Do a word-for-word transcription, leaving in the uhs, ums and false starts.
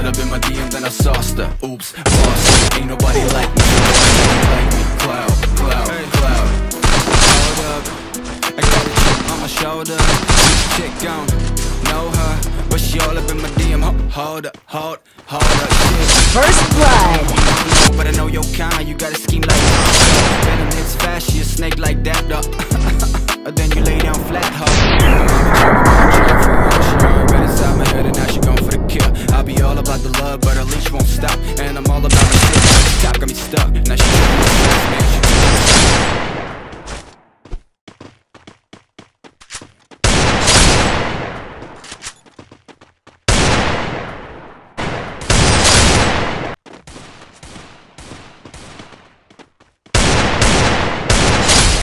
slid up in my D M, then I sauced her. Oops, boss, ain't nobody like me. Nobody like me. Cloud, cloud, hey. Cloud. Hold up, I got a chip on my shoulder. This chick gone, know her, but she all up in my D M. Hold up, hold, hold up, shit. First blood. But I know your kind, you got a scheme like that. Venom hits fast, she a snake like that, though. Then you lay down flat, ho.